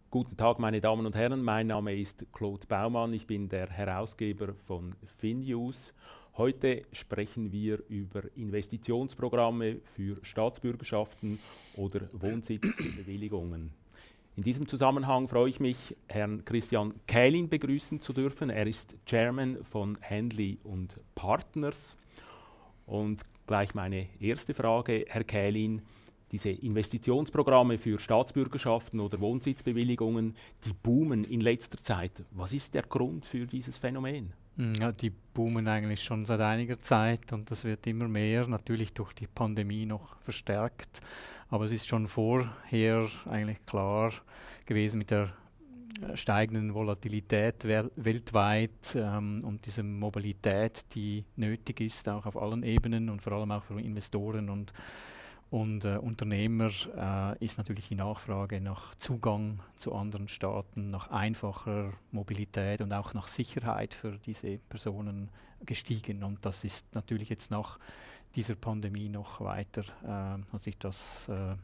Guten Tag, meine Damen und Herren. Mein Name ist Claude Baumann. Ich bin der Herausgeber von FinNews. Heute sprechen wir über Investitionsprogramme für Staatsbürgerschaften oder Wohnsitzbewilligungen. In diesem Zusammenhang freue ich mich, Herrn Christian Kählin begrüßen zu dürfen. Er ist Chairman von Handley & Partners. Und gleich meine erste Frage, Herr Kählin. Diese Investitionsprogramme für Staatsbürgerschaften oder Wohnsitzbewilligungen, die boomen in letzter Zeit. Was ist der Grund für dieses Phänomen? Ja, die boomen eigentlich schon seit einiger Zeit und das wird immer mehr, natürlich durch die Pandemie noch verstärkt. Aber es ist schon vorher eigentlich klar gewesen mit der steigenden Volatilität weltweit und diese Mobilität, die nötig ist, auch auf allen Ebenen und vor allem auch für Investoren und Unternehmer ist natürlich die Nachfrage nach Zugang zu anderen Staaten, nach einfacher Mobilität und auch nach Sicherheit für diese Personen gestiegen. Und das ist natürlich jetzt nach dieser Pandemie noch weiter, hat sich das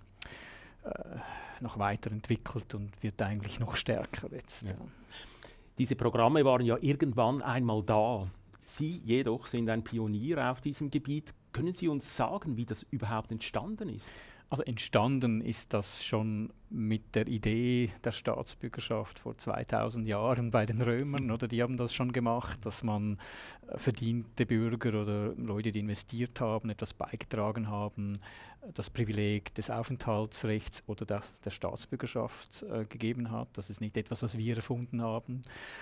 noch weiterentwickelt und wird eigentlich noch stärker jetzt. Ja. Diese Programme waren ja irgendwann einmal da. Sie jedoch sind ein Pionier auf diesem Gebiet. Können Sie uns sagen, wie das überhaupt entstanden ist? Also entstanden ist das schon mit der Idee der Staatsbürgerschaft vor 2000 Jahren bei den Römern, oder die haben das schon gemacht, dass man verdiente Bürger oder Leute, die investiert haben, etwas beigetragen haben, das Privileg des Aufenthaltsrechts oder der Staatsbürgerschaft gegeben hat. Das ist nicht etwas, was wir erfunden haben.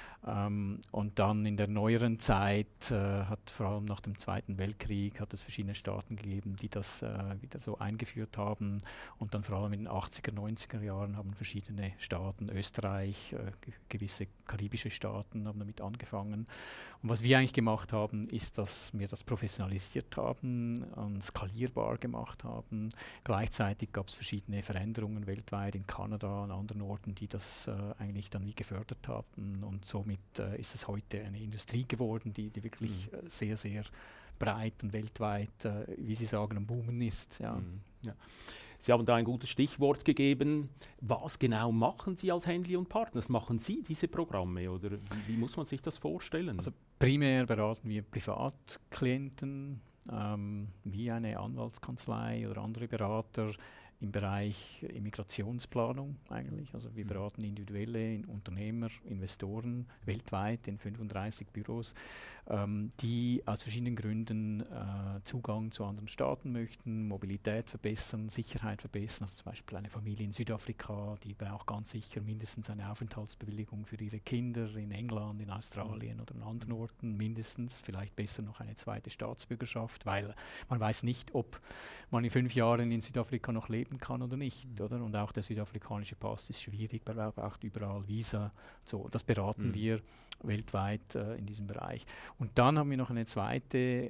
Und dann in der neueren Zeit hat vor allem nach dem Zweiten Weltkrieg hat es verschiedene Staaten gegeben, die das wieder so eingeführt haben. Und dann vor allem in den 80er, 90er Jahren haben verschiedene Staaten, Österreich, gewisse karibische Staaten haben damit angefangen. Und was wir eigentlich gemacht haben, ist, dass wir das professionalisiert haben und skalierbar gemacht haben. Gleichzeitig gab es verschiedene Veränderungen weltweit in Kanada und anderen Orten, die das eigentlich dann wie gefördert haben. Und somit ist es heute eine Industrie geworden, die wirklich sehr, sehr breit und weltweit, wie Sie sagen, am Boomen ist. Ja. Ja. Sie haben da ein gutes Stichwort gegeben. Was genau machen Sie als Handley & Partners? Machen Sie diese Programme oder wie muss man sich das vorstellen? Also primär beraten wir Privatklienten, wie eine Anwaltskanzlei oder andere Berater im Bereich Immigrationsplanung eigentlich. Also wir beraten individuelle Unternehmer, Investoren weltweit in 35 Büros, die aus verschiedenen Gründen Zugang zu anderen Staaten möchten, Mobilität verbessern, Sicherheit verbessern. Also zum Beispiel eine Familie in Südafrika, die braucht ganz sicher mindestens eine Aufenthaltsbewilligung für ihre Kinder in England, in Australien oder an anderen Orten, mindestens, vielleicht besser noch eine zweite Staatsbürgerschaft, weil man weiß nicht, ob man in 5 Jahren in Südafrika noch leben kann oder nicht, oder? Und auch der südafrikanische Pass ist schwierig, man braucht überall Visa. So, das beraten wir weltweit in diesem Bereich. Und dann haben wir noch ein zweites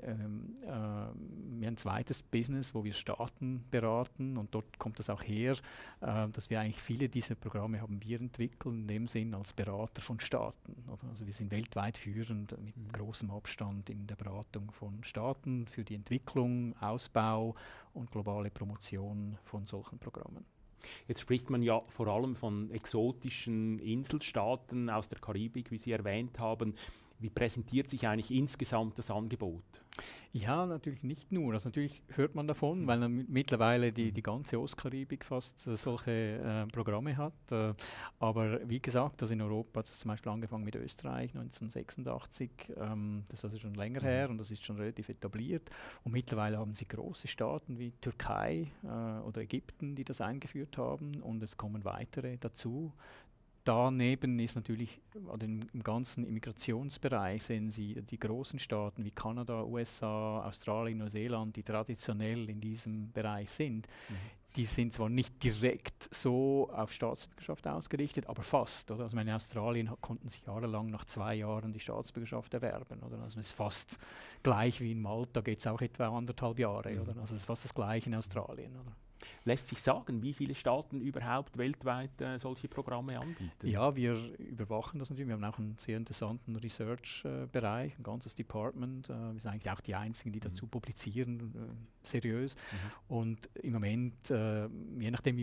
Business, wo wir Staaten beraten und dort kommt das auch her, dass wir eigentlich viele dieser Programme haben wir entwickelt, in dem Sinn als Berater von Staaten. Oder? Also wir sind weltweit führend mit großem Abstand in der Beratung von Staaten für die Entwicklung, Ausbau und globale Promotion von solchen Programmen. Jetzt spricht man ja vor allem von exotischen Inselstaaten aus der Karibik, wie Sie erwähnt haben. Wie präsentiert sich eigentlich insgesamt das Angebot? Ja, natürlich nicht nur. Also natürlich hört man davon, weil mittlerweile die ganze Ostkaribik fast solche Programme hat. Aber wie gesagt, also in Europa hat es zum Beispiel angefangen mit Österreich 1986. Das ist also schon länger her und das ist schon relativ etabliert. Und mittlerweile haben Sie große Staaten wie Türkei oder Ägypten, die das eingeführt haben und es kommen weitere dazu. Daneben ist natürlich im ganzen Immigrationsbereich sehen Sie die großen Staaten wie Kanada, USA, Australien, Neuseeland, die traditionell in diesem Bereich sind. Die sind zwar nicht direkt so auf Staatsbürgerschaft ausgerichtet, aber fast. Oder? Also in Australien konnten sie jahrelang nach 2 Jahren die Staatsbürgerschaft erwerben. Oder? Also es ist fast gleich wie in Malta, geht es auch etwa 1,5 Jahre. Oder? Also es ist fast das Gleiche in Australien. Oder? Lässt sich sagen, wie viele Staaten überhaupt weltweit solche Programme anbieten? Ja, wir überwachen das natürlich. Wir haben auch einen sehr interessanten Research-Bereich, ein ganzes Department. Wir sind eigentlich auch die Einzigen, die dazu publizieren, seriös. Und im Moment, je nachdem, wie man das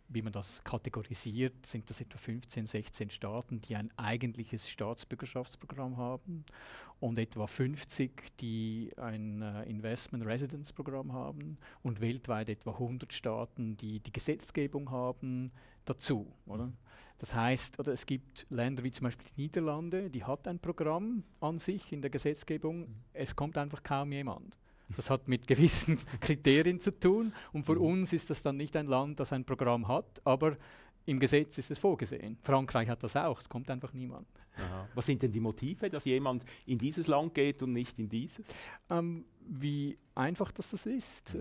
wie man das kategorisiert, sind das etwa 15, 16 Staaten, die ein eigentliches Staatsbürgerschaftsprogramm haben und etwa 50, die ein Investment-Residence-Programm haben und weltweit etwa 100 Staaten, die die Gesetzgebung haben dazu. Oder? Das heißt, oder es gibt Länder wie zum Beispiel die Niederlande, die hat ein Programm an sich in der Gesetzgebung, es kommt einfach kaum jemand. Das hat mit gewissen Kriterien zu tun und für uns ist das dann nicht ein Land, das ein Programm hat, aber im Gesetz ist es vorgesehen. Frankreich hat das auch, es kommt einfach niemand. Aha. Was sind denn die Motive, dass jemand in dieses Land geht und nicht in dieses? Wie einfach das ist,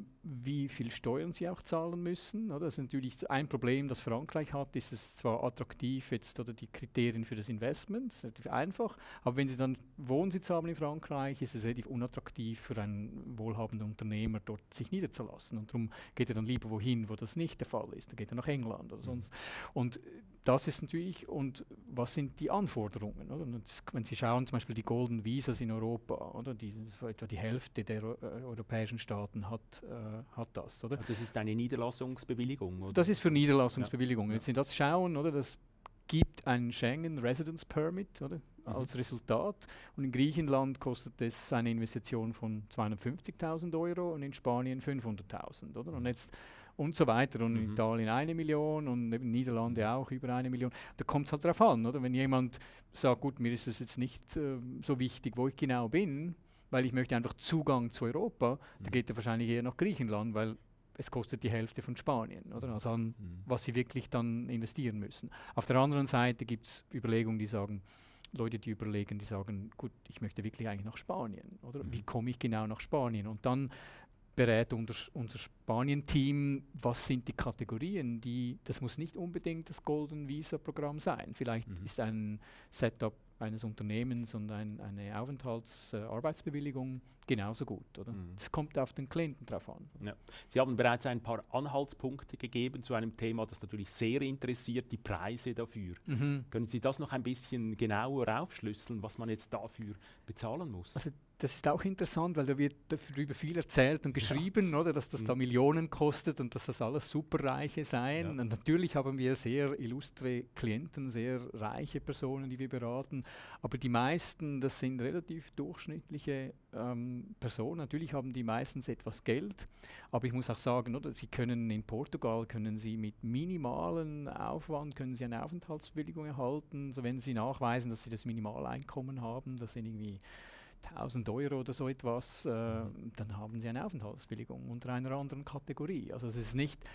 wie viel Steuern sie auch zahlen müssen. Oder? Das ist natürlich ein Problem, das Frankreich hat, ist es zwar attraktiv jetzt oder die Kriterien für das Investment, das ist relativ einfach, aber wenn sie dann Wohnsitz haben in Frankreich, ist es relativ unattraktiv für einen wohlhabenden Unternehmer dort sich niederzulassen. Und darum geht er dann lieber wohin, wo das nicht der Fall ist. Dann geht er nach England oder sonst. Und das ist natürlich, und was sind die Anforderungen? Oder? Und das, wenn Sie schauen, zum Beispiel die Golden Visas in Europa, oder? Etwa die Hälfte der europäischen Staaten hat das. Oder? Das ist eine Niederlassungsbewilligung? Oder? Das ist für Niederlassungsbewilligungen. Ja. Wenn Sie das schauen, oder? Das gibt einen Schengen Residence Permit oder? Als Resultat. Und in Griechenland kostet es eine Investition von 250.000 € und in Spanien 500.000. Oder? Und jetzt und so weiter. Und in Italien 1 Million und in den Niederlanden auch über 1 Million. Da kommt es halt darauf an, oder? Wenn jemand sagt, gut, mir ist es jetzt nicht so wichtig, wo ich genau bin, weil ich möchte einfach Zugang zu Europa, da geht er wahrscheinlich eher nach Griechenland, weil es kostet die Hälfte von Spanien, oder? Also an was sie wirklich dann investieren müssen. Auf der anderen Seite gibt es Überlegungen, die sagen, Leute, die überlegen, die sagen, gut, ich möchte wirklich eigentlich nach Spanien, oder? Wie komme ich genau nach Spanien? Und dann berät unser Spanien-Team, was sind die Kategorien, das muss nicht unbedingt das Golden Visa-Programm sein. Vielleicht ist ein Setup eines Unternehmens und eine Arbeitsbewilligung genauso gut. Oder? Das kommt auf den Klienten drauf an. Ja. Sie haben bereits ein paar Anhaltspunkte gegeben zu einem Thema, das natürlich sehr interessiert, die Preise dafür. Können Sie das noch ein bisschen genauer aufschlüsseln, was man jetzt dafür bezahlen muss? Also das ist auch interessant, weil da wird darüber viel erzählt und geschrieben, oder, dass das da Millionen kostet und dass das alles Superreiche seien. Ja. Und natürlich haben wir sehr illustre Klienten, sehr reiche Personen, die wir beraten. Aber die meisten, das sind relativ durchschnittliche Personen. Natürlich haben die meistens etwas Geld. Aber ich muss auch sagen, oder, sie können in Portugal, können sie mit minimalen Aufwand, können sie eine Aufenthaltsbewilligung erhalten. Also wenn sie nachweisen, dass sie das Minimaleinkommen haben, das sind irgendwie 1.000 € oder so etwas, dann haben sie eine Aufenthaltsbewilligung unter einer anderen Kategorie. Also es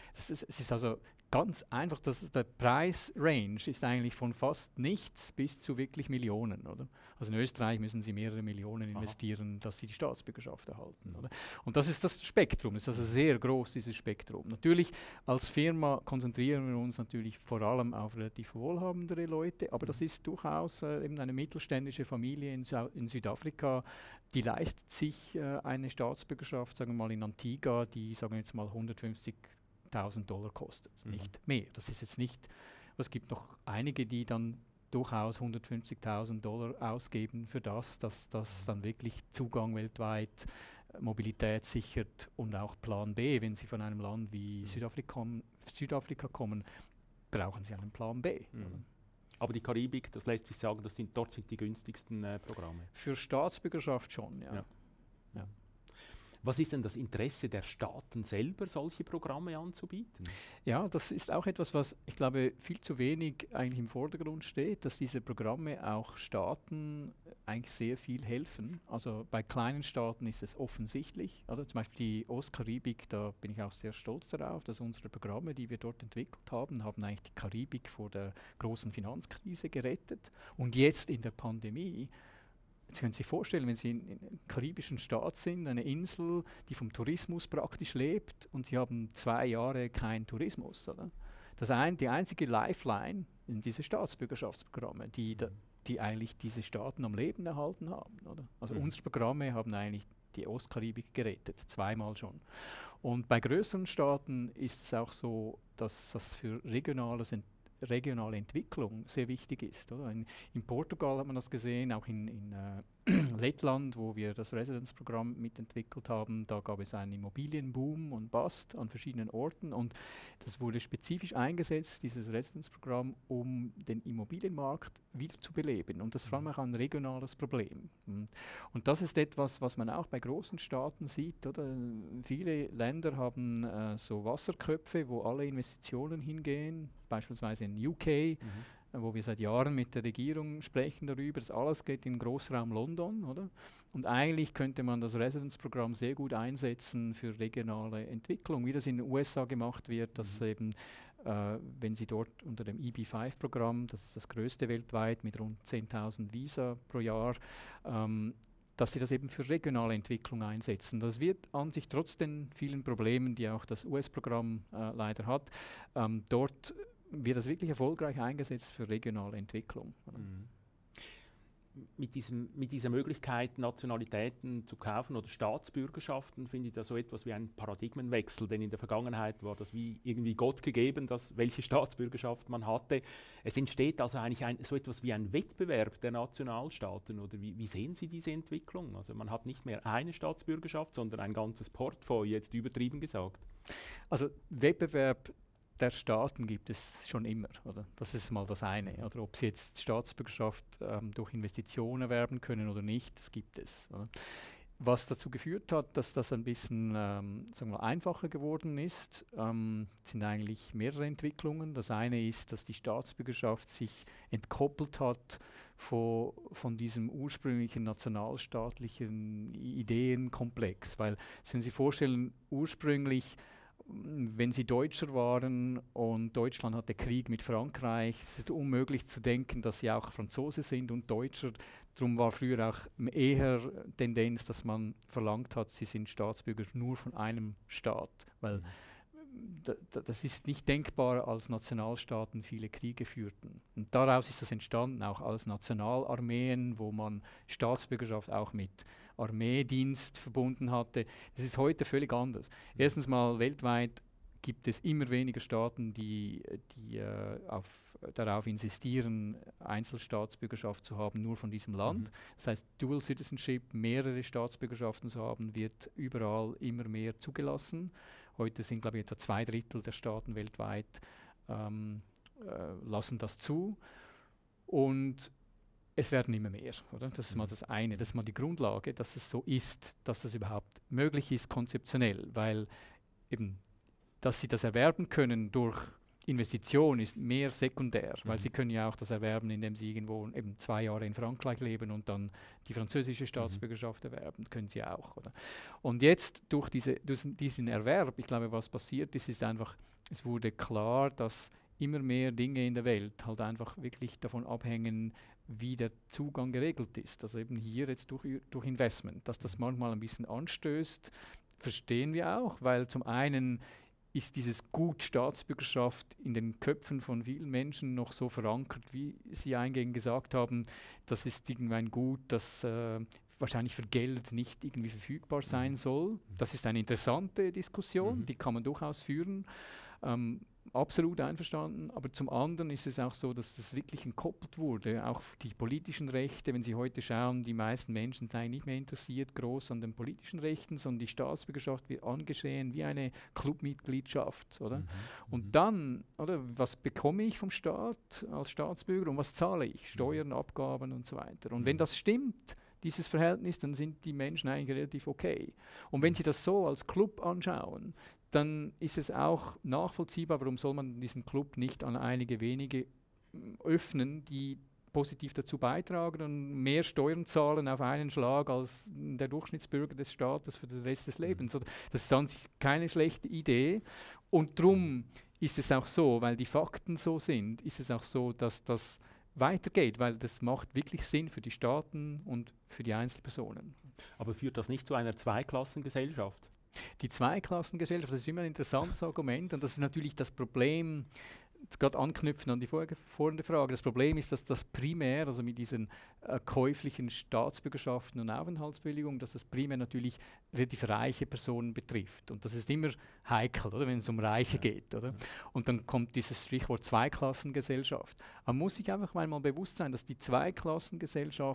ist also ganz einfach, der Preisrange ist eigentlich von fast nichts bis zu wirklich Millionen, oder? Also in Österreich müssen sie mehrere Millionen investieren, dass sie die Staatsbürgerschaft erhalten, oder? Und das ist das Spektrum, das ist also sehr groß, dieses Spektrum. Natürlich, als Firma konzentrieren wir uns natürlich vor allem auf relativ wohlhabendere Leute, aber das ist durchaus eben eine mittelständische Familie in Südafrika, die leistet sich eine Staatsbürgerschaft, sagen wir mal in Antigua, die, sagen wir jetzt mal, 150.000 $ kostet, nicht mehr. Das ist jetzt nicht, es gibt noch einige, die dann durchaus 150.000 $ ausgeben für das dann wirklich Zugang weltweit, Mobilität sichert und auch Plan B, wenn sie von einem Land wie Südafrika kommen, brauchen sie einen Plan B. Aber die Karibik, das lässt sich sagen, dort sind die günstigsten Programme. Für Staatsbürgerschaft schon, ja. Was ist denn das Interesse der Staaten selber, solche Programme anzubieten? Ja, das ist auch etwas, was ich glaube viel zu wenig eigentlich im Vordergrund steht, dass diese Programme auch Staaten eigentlich sehr viel helfen. Also bei kleinen Staaten ist es offensichtlich, oder? Zum Beispiel die Ostkaribik, da bin ich auch sehr stolz darauf, dass unsere Programme, die wir dort entwickelt haben eigentlich die Karibik vor der großen Finanzkrise gerettet. Und jetzt in der Pandemie, jetzt können Sie sich vorstellen, wenn Sie in einem karibischen Staat sind, eine Insel, die vom Tourismus praktisch lebt und Sie haben 2 Jahre keinen Tourismus. Oder? Die einzige Lifeline sind diese Staatsbürgerschaftsprogramme, die eigentlich diese Staaten am Leben erhalten haben. Oder? Also unsere Programme haben eigentlich die Ostkaribik gerettet, 2-mal schon. Und bei größeren Staaten ist es auch so, dass das für regionale Entwicklung sehr wichtig ist. Oder? In Portugal hat man das gesehen, auch in Lettland, wo wir das Residence-Programm mitentwickelt haben, da gab es einen Immobilienboom und Bust an verschiedenen Orten und das wurde spezifisch eingesetzt, dieses Residence-Programm, um den Immobilienmarkt wieder zu beleben. Und das ist vor allem auch ein regionales Problem. Und das ist etwas, was man auch bei großen Staaten sieht. Oder? Viele Länder haben so Wasserköpfe, wo alle Investitionen hingehen, beispielsweise in UK, wo wir seit Jahren mit der Regierung sprechen darüber, dass alles geht in den Großraum London, oder? Und eigentlich könnte man das Residence-Programm sehr gut einsetzen für regionale Entwicklung, wie das in den USA gemacht wird, dass eben, wenn Sie dort unter dem EB-5-Programm, das ist das größte weltweit mit rund 10.000 Visa pro Jahr, dass sie das eben für regionale Entwicklung einsetzen. Das wird an sich trotz den vielen Problemen, die auch das US-Programm leider hat, dort wird das wirklich erfolgreich eingesetzt für regionale Entwicklung. Mit dieser Möglichkeit, Nationalitäten zu kaufen oder Staatsbürgerschaften, finde ich da so etwas wie einen Paradigmenwechsel, denn in der Vergangenheit war das wie irgendwie Gott gegeben, welche Staatsbürgerschaft man hatte. Es entsteht also eigentlich so etwas wie ein Wettbewerb der Nationalstaaten, oder wie sehen Sie diese Entwicklung? Also man hat nicht mehr eine Staatsbürgerschaft, sondern ein ganzes Portfolio, jetzt übertrieben gesagt. Also Wettbewerb der Staaten gibt es schon immer, oder? Das ist mal das eine. Oder ob sie jetzt Staatsbürgerschaft durch Investitionen erwerben können oder nicht, das gibt es. Oder? Was dazu geführt hat, dass das ein bisschen sagen wir, einfacher geworden ist, sind eigentlich mehrere Entwicklungen. Das eine ist, dass die Staatsbürgerschaft sich entkoppelt hat von diesem ursprünglichen nationalstaatlichen Ideenkomplex. Weil, Sie können sich vorstellen, ursprünglich wenn sie Deutscher waren und Deutschland hatte Krieg mit Frankreich, es ist unmöglich zu denken, dass sie auch Franzose sind und Deutscher. Darum war früher auch eher Tendenz, dass man verlangt hat, sie sind Staatsbürger nur von einem Staat, weil das ist nicht denkbar, als Nationalstaaten viele Kriege führten. Und daraus ist das entstanden, auch als Nationalarmeen, wo man Staatsbürgerschaft auch mit Armeedienst verbunden hatte. Das ist heute völlig anders. Erstens mal weltweit gibt es immer weniger Staaten, die darauf insistieren, Einzelstaatsbürgerschaft zu haben, nur von diesem Land. Das heißt, Dual Citizenship, mehrere Staatsbürgerschaften zu haben, wird überall immer mehr zugelassen. Heute sind, glaube ich, etwa 2/3 der Staaten weltweit lassen das zu. Und es werden immer mehr, oder? Das ist mal das eine. Das ist mal die Grundlage, dass es so ist, dass das überhaupt möglich ist, konzeptionell, weil eben dass sie das erwerben können durch Investition ist mehr sekundär, weil sie können ja auch das erwerben, indem sie irgendwo eben 2 Jahre in Frankreich leben und dann die französische Staatsbürgerschaft erwerben, können sie auch. Oder? Und jetzt durch diesen Erwerb, ich glaube, was passiert ist, ist einfach, es wurde klar, dass immer mehr Dinge in der Welt halt einfach wirklich davon abhängen, wie der Zugang geregelt ist. Also eben hier jetzt durch Investment, dass das manchmal ein bisschen anstößt, verstehen wir auch, weil zum einen ist dieses Gut Staatsbürgerschaft in den Köpfen von vielen Menschen noch so verankert, wie Sie eingehend gesagt haben, das ist irgendwie ein Gut, das wahrscheinlich für Geld nicht irgendwie verfügbar sein soll. Das ist eine interessante Diskussion, die kann man durchaus führen. Absolut einverstanden, aber zum anderen ist es auch so, dass das wirklich entkoppelt wurde, auch die politischen Rechte, wenn Sie heute schauen, die meisten Menschen sind eigentlich nicht mehr interessiert groß an den politischen Rechten, sondern die Staatsbürgerschaft wird angesehen wie eine Clubmitgliedschaft, oder? Und dann, oder, was bekomme ich vom Staat als Staatsbürger und was zahle ich? Steuern, Abgaben und so weiter. Und wenn das stimmt, dieses Verhältnis, dann sind die Menschen eigentlich relativ okay. Und wenn Sie das so als Club anschauen, dann ist es auch nachvollziehbar, warum soll man diesen Club nicht an einige wenige öffnen, die positiv dazu beitragen und mehr Steuern zahlen auf einen Schlag als der Durchschnittsbürger des Staates für den Rest des Lebens. Das ist an sich keine schlechte Idee und darum ist es auch so, weil die Fakten so sind, ist es auch so, dass das weitergeht, weil das macht wirklich Sinn für die Staaten und für die Einzelpersonen. Aber führt das nicht zu einer Zweiklassengesellschaft? Die Zweiklassengesellschaft, das ist immer ein interessantes Argument und das ist natürlich das Problem, gerade anknüpfen an die vorherige Frage, das Problem ist, dass das primär, also mit diesen käuflichen Staatsbürgerschaften und Aufenthaltsbewilligungen, dass das primär natürlich relativ reiche Personen betrifft. Und das ist immer heikel, oder, wenn es um Reiche geht. Oder? Und dann kommt dieses Stichwort Zweiklassengesellschaft. Man muss sich einfach mal bewusst sein, dass die Zweiklassengesellschaft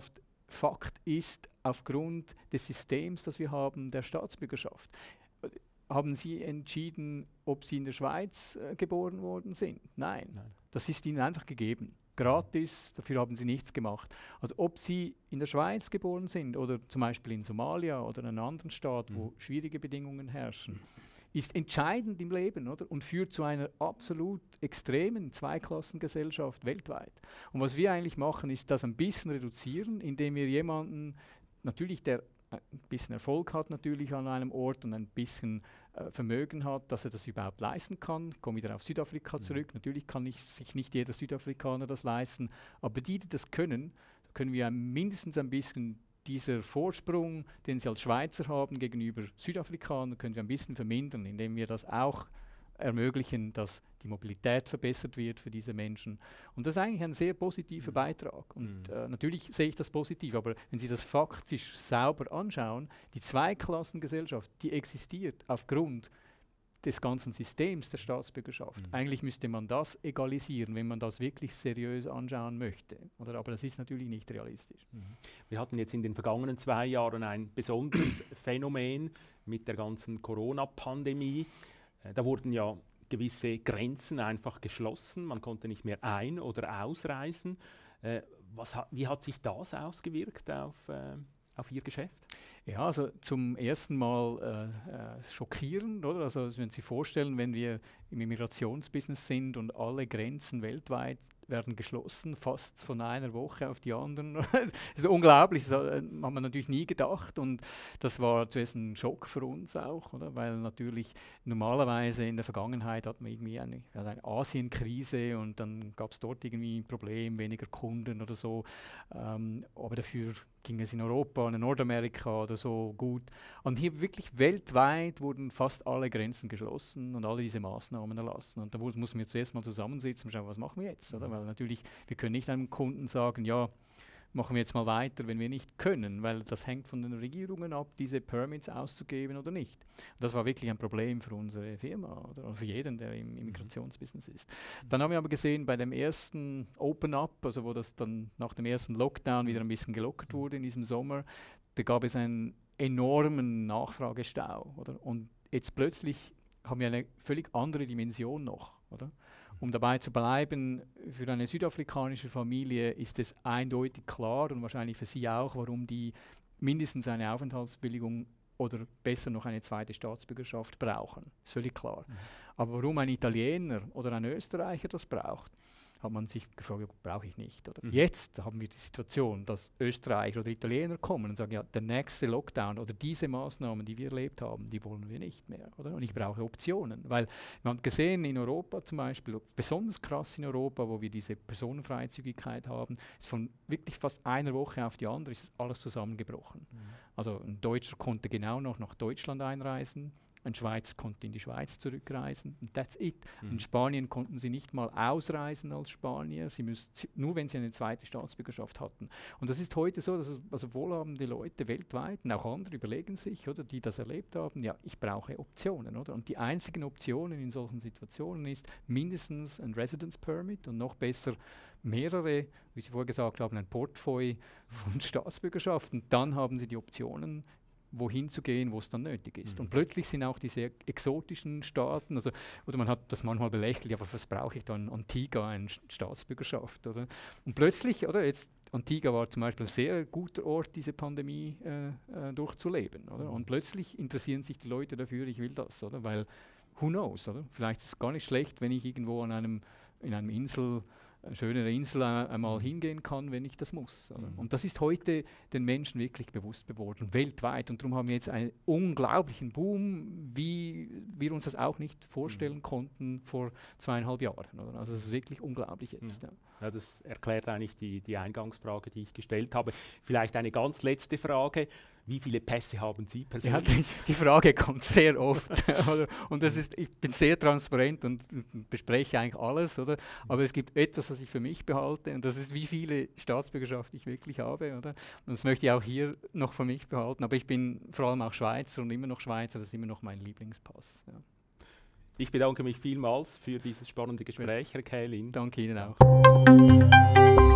Fakt ist, aufgrund des Systems, das wir haben, der Staatsbürgerschaft, haben Sie entschieden, ob Sie in der Schweiz geboren worden sind? Nein. Das ist Ihnen einfach gegeben. Gratis, dafür haben Sie nichts gemacht. Also ob Sie in der Schweiz geboren sind oder zum Beispiel in Somalia oder in einem anderen Staat, wo schwierige Bedingungen herrschen, ist entscheidend im Leben, oder? Und führt zu einer absolut extremen Zweiklassengesellschaft weltweit. Und was wir eigentlich machen, ist das ein bisschen reduzieren, indem wir jemanden, natürlich der ein bisschen Erfolg hat natürlich an einem Ort und ein bisschen Vermögen hat, dass er das überhaupt leisten kann. Ich komme wieder auf Südafrika zurück. Natürlich kann sich nicht jeder Südafrikaner das leisten, aber die das können, da können wir mindestens ein bisschen dieser Vorsprung, den sie als Schweizer haben gegenüber Südafrikanern, können wir ein bisschen vermindern, indem wir das auch ermöglichen, dass die Mobilität verbessert wird für diese Menschen. Und das ist eigentlich ein sehr positiver Beitrag. Und natürlich sehe ich das positiv, aber wenn Sie das faktisch sauber anschauen, die Zweiklassengesellschaft, die existiert aufgrund des ganzen Systems der Staatsbürgerschaft. Eigentlich müsste man das egalisieren, wenn man das wirklich seriös anschauen möchte. Oder? Aber das ist natürlich nicht realistisch. Wir hatten jetzt in den vergangenen 2 Jahren ein besonderes Phänomen mit der ganzen Corona-Pandemie. Da wurden ja gewisse Grenzen einfach geschlossen. Man konnte nicht mehr ein- oder ausreisen. Wie hat sich das ausgewirkt auf Ihr Geschäft? Ja, also zum ersten Mal schockierend, oder? Also wenn Sie vorstellen, wenn wir im Immigrationsbusiness sind und alle Grenzen weltweit werden geschlossen, fast von einer Woche auf die anderen. Das ist unglaublich, das hat man natürlich nie gedacht und das war zuerst ein Schock für uns auch, oder? Weil natürlich normalerweise in der Vergangenheit hat man irgendwie eine Asienkrise und dann gab es dort irgendwie ein Problem, weniger Kunden oder so, aber dafür ging es in Europa und in Nordamerika oder so gut. Und hier wirklich weltweit wurden fast alle Grenzen geschlossen und alle diese Maßnahmen erlassen. Und da mussten wir zuerst mal zusammensitzen und schauen, was machen wir jetzt? Oder? Weil natürlich, wir können nicht einem Kunden sagen, ja, machen wir jetzt mal weiter, wenn wir nicht können, weil das hängt von den Regierungen ab, diese Permits auszugeben oder nicht. Und das war wirklich ein Problem für unsere Firma oder für jeden, der im Immigrationsbusiness ist. Dann haben wir aber gesehen, bei dem ersten Open-up, also wo das dann nach dem ersten Lockdown wieder ein bisschen gelockert wurde in diesem Sommer, da gab es einen enormen Nachfragestau. Oder? Und jetzt plötzlich haben wir eine völlig andere Dimension noch. Oder? Um dabei zu bleiben, für eine südafrikanische Familie ist es eindeutig klar und wahrscheinlich für Sie auch, warum die mindestens eine Aufenthaltsbewilligung oder besser noch eine zweite Staatsbürgerschaft brauchen. Ist völlig klar. Aber warum ein Italiener oder ein Österreicher das braucht, hat man sich gefragt, ja, brauche ich nicht. Oder? Jetzt haben wir die Situation, dass Österreicher oder Italiener kommen und sagen, ja, der nächste Lockdown oder diese Maßnahmen, die wir erlebt haben, die wollen wir nicht mehr. Oder? Und ich brauche Optionen, weil man hat gesehen, in Europa zum Beispiel, besonders krass in Europa, wo wir diese Personenfreizügigkeit haben, ist von wirklich fast einer Woche auf die andere ist alles zusammengebrochen. Also ein Deutscher konnte genau noch nach Deutschland einreisen, ein Schweizer konnte in die Schweiz zurückreisen und that's it. In Spanien konnten sie nicht mal ausreisen als Spanier, nur wenn sie eine zweite Staatsbürgerschaft hatten. Und das ist heute so, dass also wohlhabende Leute weltweit und auch andere überlegen sich, oder, die das erlebt haben, ja, ich brauche Optionen. Oder? Und die einzigen Optionen in solchen Situationen ist mindestens ein Residence Permit und noch besser mehrere, wie Sie vorher gesagt haben, ein Portfolio von Staatsbürgerschaften. Dann haben sie die Optionen, wohin zu gehen, wo es dann nötig ist. Und plötzlich sind auch diese exotischen Staaten, also, oder man hat das manchmal belächelt, aber was brauche ich dann? Antigua, eine Staatsbürgerschaft, oder? Und plötzlich, oder jetzt, Antigua war zum Beispiel ein sehr guter Ort, diese Pandemie durchzuleben, oder? Und plötzlich interessieren sich die Leute dafür, ich will das, oder? Weil, who knows, oder? Vielleicht ist es gar nicht schlecht, wenn ich irgendwo in einem schönere Insel einmal hingehen kann, wenn ich das muss. Und das ist heute den Menschen wirklich bewusst geworden, weltweit. Und darum haben wir jetzt einen unglaublichen Boom, wie wir uns das auch nicht vorstellen konnten vor 2,5 Jahren. Oder? Also es ist wirklich unglaublich jetzt. Ja. Ja, das erklärt eigentlich die Eingangsfrage, die ich gestellt habe. Vielleicht eine ganz letzte Frage. Wie viele Pässe haben Sie persönlich? Ja, die Frage kommt sehr oft. Und das ist, ich bin sehr transparent und bespreche eigentlich alles. Oder? Aber es gibt etwas, was ich für mich behalte. Und das ist, wie viele Staatsbürgerschaften ich wirklich habe. Oder? Und das möchte ich auch hier noch für mich behalten. Aber ich bin vor allem auch Schweizer und immer noch Schweizer. Das ist immer noch mein Lieblingspass. Ja. Ich bedanke mich vielmals für dieses spannende Gespräch, Herr Kählin. Danke Ihnen auch.